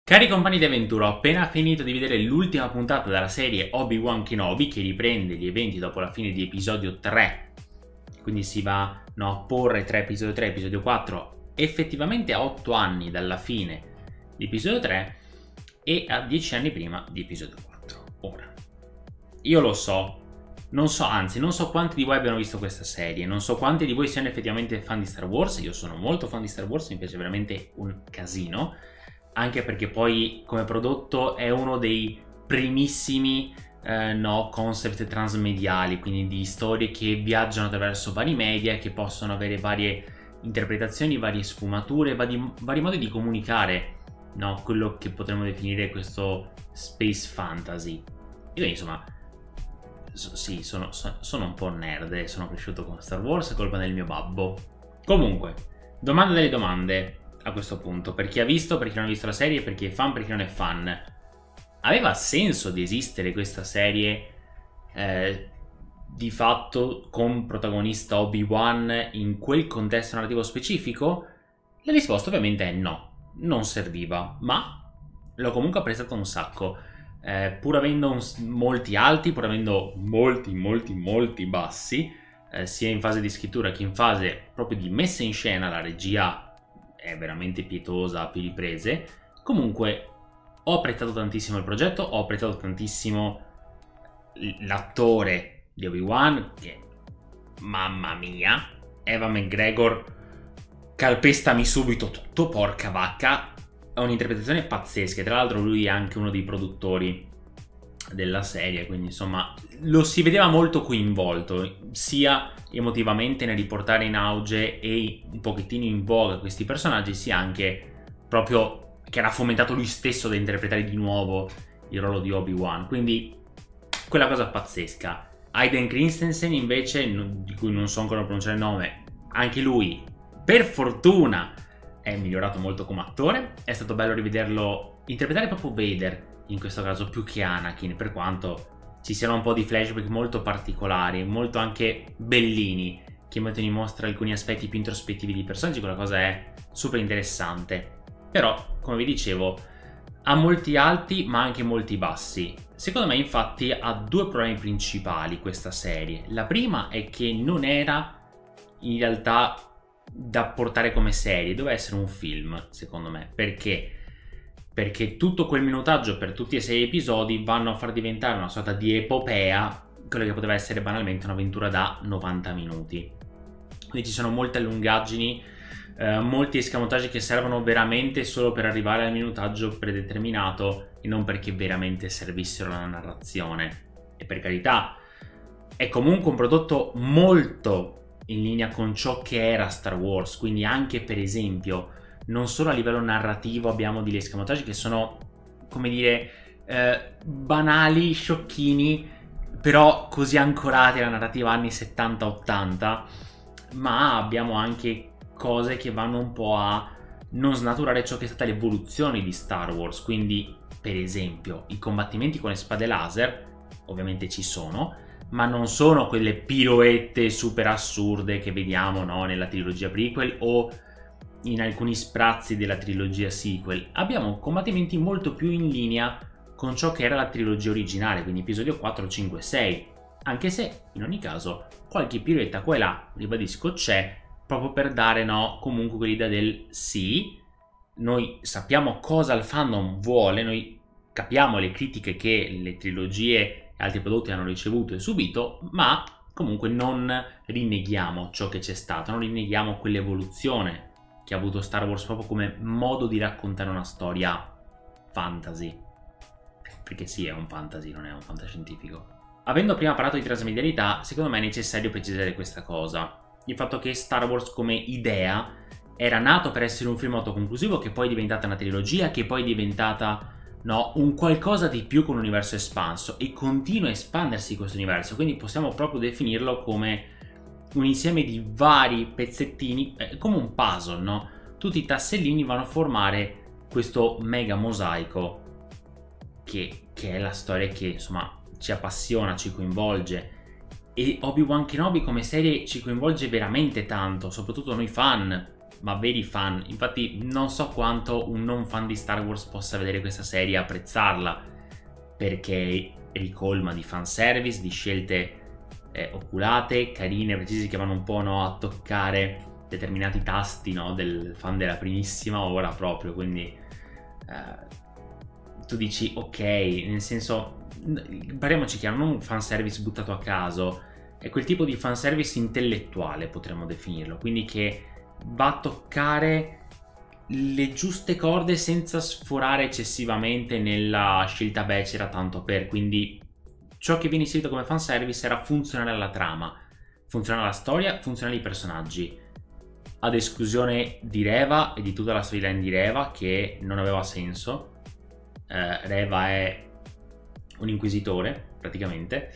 Cari compagni di avventura, ho appena finito di vedere l'ultima puntata della serie Obi-Wan Kenobi, che riprende gli eventi dopo la fine di episodio 3, quindi si va a porre tra episodio 3 e episodio 4 effettivamente a 8 anni dalla fine di episodio 3 e a 10 anni prima di episodio 4. Ora, io lo so, non so quanti di voi abbiano visto questa serie, non so quanti di voi siano effettivamente fan di Star Wars. Io sono molto fan di Star Wars, mi piace veramente un casino, anche perché poi come prodotto è uno dei primissimi concept transmediali, quindi di storie che viaggiano attraverso vari media e che possono avere varie interpretazioni, varie sfumature, vari modi di comunicare, quello che potremmo definire questo space fantasy. E quindi insomma sì, sono un po' nerd, sono cresciuto con Star Wars, è colpa del mio babbo. Comunque, domanda delle domande a questo punto, per chi ha visto, per chi non ha visto la serie, per chi è fan, per chi non è fan. Aveva senso di esistere questa serie di fatto con protagonista Obi-Wan in quel contesto narrativo specifico? La risposta ovviamente è no, non serviva, ma l'ho comunque apprezzato un sacco. Pur avendo molti alti, pur avendo molti bassi, sia in fase di scrittura che in fase proprio di messa in scena, la regia è veramente pietosa a più riprese. Comunque ho apprezzato tantissimo il progetto, ho apprezzato tantissimo l'attore di Obi-Wan, che mamma mia, Ewan McGregor, calpestami subito tutto, porca vacca, è un'interpretazione pazzesca. Tra l'altro lui è anche uno dei produttori della serie, quindi insomma lo si vedeva molto coinvolto, sia emotivamente nel riportare in auge e un pochettino in voga questi personaggi, sia anche proprio che era fomentato lui stesso da interpretare di nuovo il ruolo di Obi-Wan, quindi quella cosa pazzesca. Hayden Christensen invece, di cui non so ancora pronunciare il nome, anche lui per fortuna è migliorato molto come attore. È stato bello rivederlo interpretare proprio Vader, in questo caso più che Anakin, per quanto ci siano un po' di flashback molto particolari, molto anche bellini, che mettono in mostra alcuni aspetti più introspettivi di personaggi. Quella cosa è super interessante. Però, come vi dicevo, ha molti alti ma anche molti bassi. Secondo me infatti ha due problemi principali questa serie. La prima è che non era in realtà da portare come serie, doveva essere un film, secondo me. Perché? Perché tutto quel minutaggio per tutti e 6 episodi vanno a far diventare una sorta di epopea quello che poteva essere banalmente un'avventura da 90 minuti. Quindi ci sono molte allungaggini, molti escamotaggi che servono veramente solo per arrivare al minutaggio predeterminato e non perché veramente servissero alla narrazione. E per carità, è comunque un prodotto molto in linea con ciò che era Star Wars, quindi anche per esempio non solo a livello narrativo abbiamo degli escamotaggi che sono, come dire, banali, sciocchini, però così ancorati alla narrativa anni 70-80, ma abbiamo anche cose che vanno un po' a non snaturare ciò che è stata l'evoluzione di Star Wars. Quindi, per esempio, i combattimenti con le spade laser ovviamente ci sono, ma non sono quelle piroette super assurde che vediamo nella trilogia prequel o in alcuni sprazzi della trilogia sequel. Abbiamo combattimenti molto più in linea con ciò che era la trilogia originale, quindi episodio 4, 5 e 6, anche se in ogni caso qualche piroetta qua e là, ribadisco, c'è, proprio per dare comunque quell'idea del sì, noi sappiamo cosa il fandom vuole, noi capiamo le critiche che le trilogie e altri prodotti hanno ricevuto e subito, ma comunque non rinneghiamo ciò che c'è stato, non rinneghiamo quell'evoluzione che ha avuto Star Wars proprio come modo di raccontare una storia fantasy, perché sì, è un fantasy, non è un fantascientifico. Avendo prima parlato di trasmedialità, secondo me è necessario precisare questa cosa: il fatto che Star Wars come idea era nato per essere un film autoconclusivo, che poi è diventata una trilogia, che poi è diventata un qualcosa di più con un universo espanso, e continua a espandersi questo universo, quindi possiamo proprio definirlo come un insieme di vari pezzettini, come un puzzle, tutti i tassellini vanno a formare questo mega mosaico che è la storia che insomma ci appassiona, ci coinvolge. E Obi-Wan Kenobi come serie ci coinvolge veramente tanto, soprattutto noi fan, ma veri fan. Infatti non so quanto un non fan di Star Wars possa vedere questa serie e apprezzarla, perché ricolma di fanservice, di scelte oculate, carine, precise, che vanno un po', no, a toccare determinati tasti, no, del fan della primissima ora proprio. Quindi tu dici ok, nel senso, parliamoci chiaro, non un fanservice buttato a caso, è quel tipo di fanservice intellettuale, potremmo definirlo, quindi che va a toccare le giuste corde senza sforare eccessivamente nella scelta becera tanto per. Quindi ciò che viene inserito come fanservice era funzionale alla trama, funzionale alla storia, funzionale ai personaggi, ad esclusione di Reva e di tutta la storyline di Reva, che non aveva senso. Reva è un inquisitore praticamente,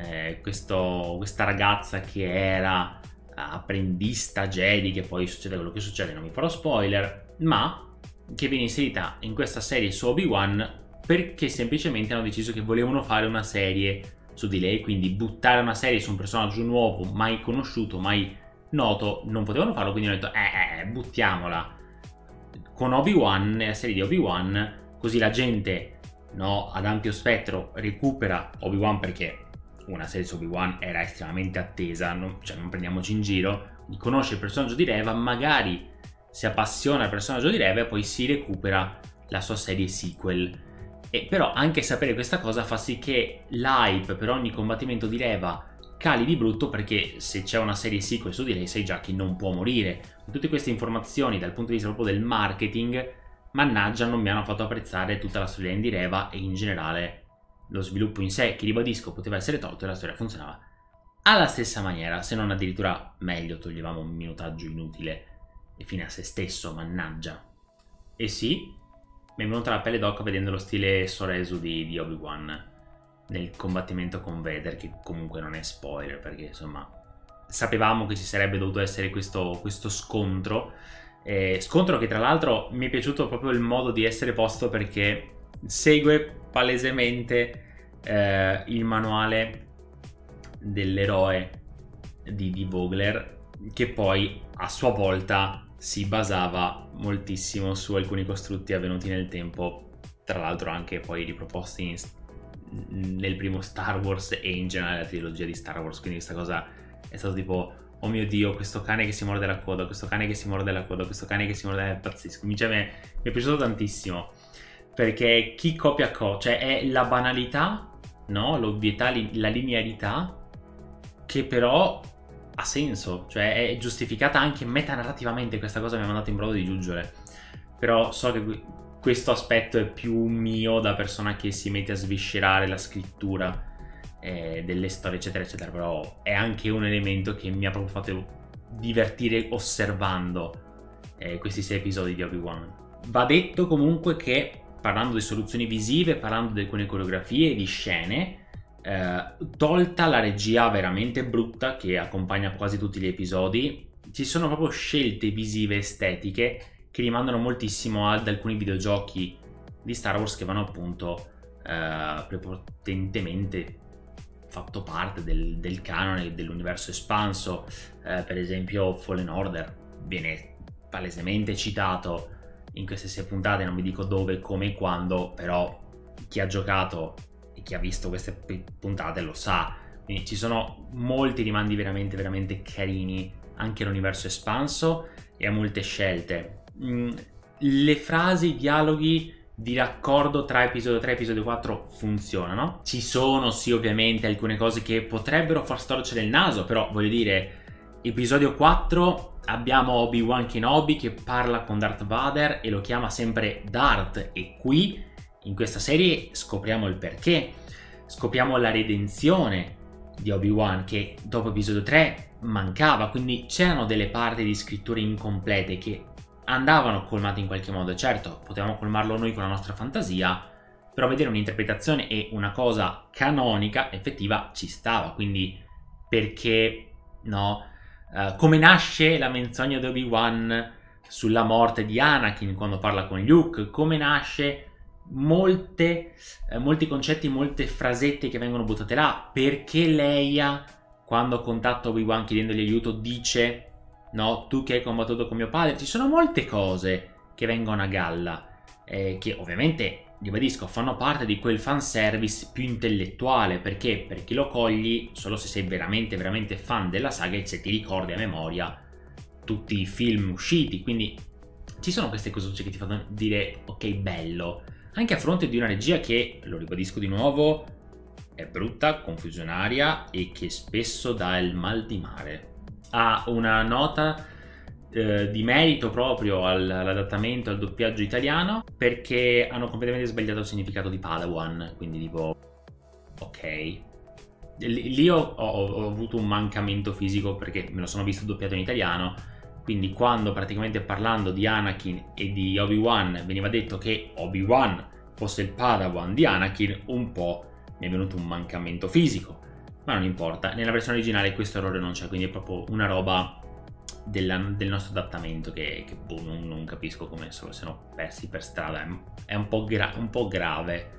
questa ragazza che era apprendista Jedi, che poi succede quello che succede, non vi farò spoiler, ma che viene inserita in questa serie su Obi-Wan perché semplicemente hanno deciso che volevano fare una serie su di lei, quindi buttare una serie su un personaggio nuovo, mai conosciuto, mai noto, non potevano farlo, quindi hanno detto buttiamola con Obi-Wan, nella serie di Obi-Wan, così la gente, no, ad ampio spettro recupera Obi-Wan, perché una serie su Obi-Wan era estremamente attesa, non prendiamoci in giro, conosce il personaggio di Reva, magari si appassiona al personaggio di Reva e poi si recupera la sua serie sequel. E però anche sapere questa cosa fa sì che l'hype per ogni combattimento di Reva cali di brutto, perché se c'è una serie sequel su di lei sai già che non può morire. Tutte queste informazioni dal punto di vista proprio del marketing, mannaggia, non mi hanno fatto apprezzare tutta la storyline di Reva e in generale lo sviluppo in sé, che ribadisco poteva essere tolto e la storia funzionava alla stessa maniera, se non addirittura meglio. Toglievamo un minutaggio inutile e fine a se stesso, mannaggia. E sì, mi è venuta la pelle d'oca vedendo lo stile Soresu di Obi-Wan nel combattimento con Vader, che comunque non è spoiler, perché insomma sapevamo che ci sarebbe dovuto essere questo scontro, scontro che tra l'altro mi è piaciuto proprio il modo di essere posto, perché segue palesemente il manuale dell'eroe di Vogler, che poi a sua volta si basava moltissimo su alcuni costrutti avvenuti nel tempo, tra l'altro anche poi riproposti nel primo Star Wars e in generale la trilogia di Star Wars. Quindi questa cosa è stato tipo, oh mio Dio, questo cane che si morde la coda, questo cane che si morde la coda, questo cane che si morde la coda, è pazzesco. Mi è piaciuto tantissimo, perché chi copia cioè è la banalità, no? L'ovvietà, la linearità, che però ha senso, cioè è giustificata anche metanarrativamente. Questa cosa mi ha mandato in brodo di giuggiole, però so che questo aspetto è più mio da persona che si mette a sviscerare la scrittura delle storie eccetera eccetera, però è anche un elemento che mi ha proprio fatto divertire osservando questi 6 episodi di Obi-Wan. Va detto comunque che, parlando di soluzioni visive, parlando di alcune coreografie e di scene, tolta la regia veramente brutta che accompagna quasi tutti gli episodi, ci sono proprio scelte visive estetiche che rimandano moltissimo ad alcuni videogiochi di Star Wars che vanno appunto prepotentemente fatto parte del canone dell'universo espanso. Per esempio Fallen Order viene palesemente citato in queste 6 puntate, non vi dico dove, come e quando, però chi ha giocato e chi ha visto queste puntate lo sa. Quindi ci sono molti rimandi veramente veramente carini anche all'universo espanso e a molte scelte. Le frasi, i dialoghi di raccordo tra episodio 3 e episodio 4 funzionano. Ci sono sì ovviamente alcune cose che potrebbero far storcere il naso, però voglio dire, episodio 4 abbiamo Obi-Wan Kenobi che parla con Darth Vader e lo chiama sempre Darth, e qui in questa serie scopriamo il perché, scopriamo la redenzione di Obi-Wan che dopo episodio 3 mancava, quindi c'erano delle parti di scritture incomplete che andavano colmate in qualche modo. Certo, potevamo colmarlo noi con la nostra fantasia, però vedere un'interpretazione e una cosa canonica, effettiva, ci stava. Quindi perché no? Come nasce la menzogna di Obi-Wan sulla morte di Anakin quando parla con Luke, come nasce molti concetti, molte frasette che vengono buttate là, perché Leia quando contatta Obi-Wan chiedendogli aiuto dice no? Tu che hai combattuto con mio padre. Ci sono molte cose che vengono a galla, che ovviamente, ribadisco, fanno parte di quel fanservice più intellettuale, perché per chi lo cogli solo se sei veramente veramente fan della saga e se ti ricordi a memoria tutti i film usciti, quindi ci sono queste cose che ti fanno dire ok, bello, anche a fronte di una regia che, lo ribadisco di nuovo, è brutta, confusionaria e che spesso dà il mal di mare. Ha una nota di merito proprio all'adattamento, al doppiaggio italiano, perché hanno completamente sbagliato il significato di Padawan, quindi tipo ok, lì ho avuto un mancamento fisico perché me lo sono visto doppiato in italiano, quindi quando praticamente parlando di Anakin e di Obi-Wan veniva detto che Obi-Wan fosse il Padawan di Anakin, un po' mi è venuto un mancamento fisico, ma non importa, nella versione originale questo errore non c'è, quindi è proprio una roba del nostro adattamento che boh, non capisco come se siano persi per strada. È un po' grave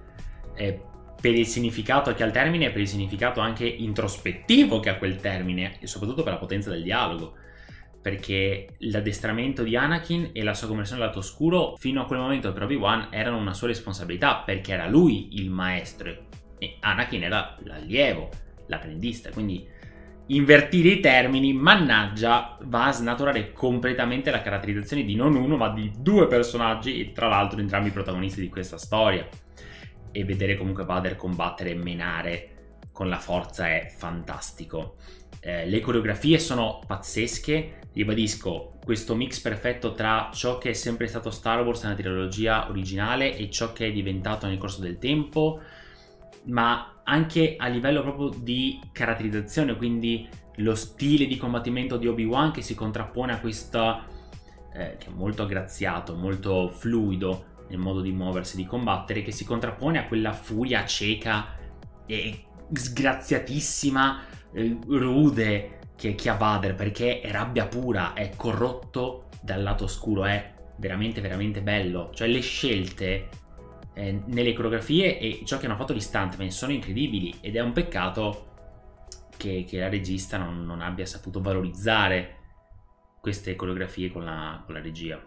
per il significato che ha il termine e per il significato anche introspettivo che ha quel termine, e soprattutto per la potenza del dialogo, perché l'addestramento di Anakin e la sua conversione al lato oscuro fino a quel momento per Obi-Wan erano una sua responsabilità, perché era lui il maestro e Anakin era l'allievo, l'apprendista, quindi invertire i termini, mannaggia, va a snaturare completamente la caratterizzazione di non uno ma di due personaggi, e tra l'altro entrambi i protagonisti di questa storia. E vedere comunque Vader combattere e menare con la forza è fantastico. Le coreografie sono pazzesche, ribadisco, questo mix perfetto tra ciò che è sempre stato Star Wars nella trilogia originale e ciò che è diventato nel corso del tempo, ma anche a livello proprio di caratterizzazione, quindi lo stile di combattimento di Obi-Wan che si contrappone a questa che è molto aggraziato, molto fluido nel modo di muoversi, di combattere, che si contrappone a quella furia cieca e sgraziatissima, rude che ha Vader, perché è rabbia pura, è corrotto dal lato oscuro, è veramente veramente bello, cioè le scelte nelle coreografie e ciò che hanno fatto gli stuntman sono incredibili, ed è un peccato che la regista non abbia saputo valorizzare queste coreografie con la regia.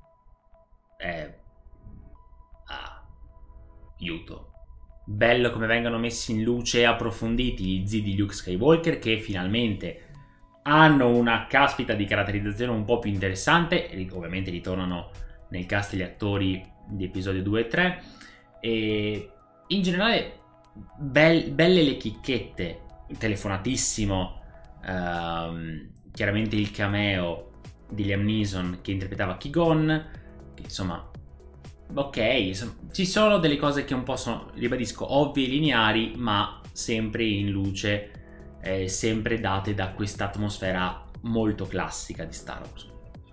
Aiuto. Bello come vengono messi in luce e approfonditi gli zii di Luke Skywalker, che finalmente hanno una caspita di caratterizzazione un po' più interessante, e ovviamente ritornano nel cast gli attori di episodio 2 e 3, e in generale belle le chicchette, telefonatissimo, chiaramente il cameo di Liam Neeson che interpretava Qui-Gon, che insomma ok, ci sono delle cose che un po' sono, ribadisco, ovvie e lineari, ma sempre in luce, sempre date da questa atmosfera molto classica di Star Wars.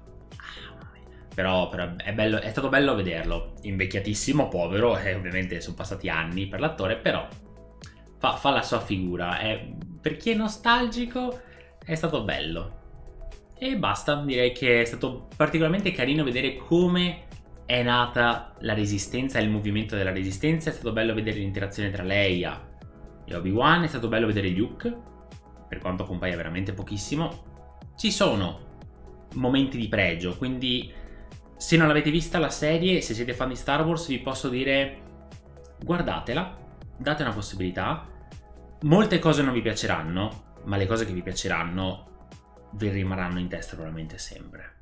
Però è bello, è stato bello vederlo, invecchiatissimo, povero, e ovviamente sono passati anni per l'attore, però fa la sua figura, per chi è nostalgico è stato bello. E basta, direi che è stato particolarmente carino vedere come è nata la Resistenza e il movimento della Resistenza. È stato bello vedere l'interazione tra Leia e Obi-Wan, è stato bello vedere Luke, per quanto compaia veramente pochissimo. Ci sono momenti di pregio, quindi se non l'avete vista la serie, se siete fan di Star Wars, vi posso dire guardatela, date una possibilità. Molte cose non vi piaceranno, ma le cose che vi piaceranno vi rimarranno in testa probabilmente sempre.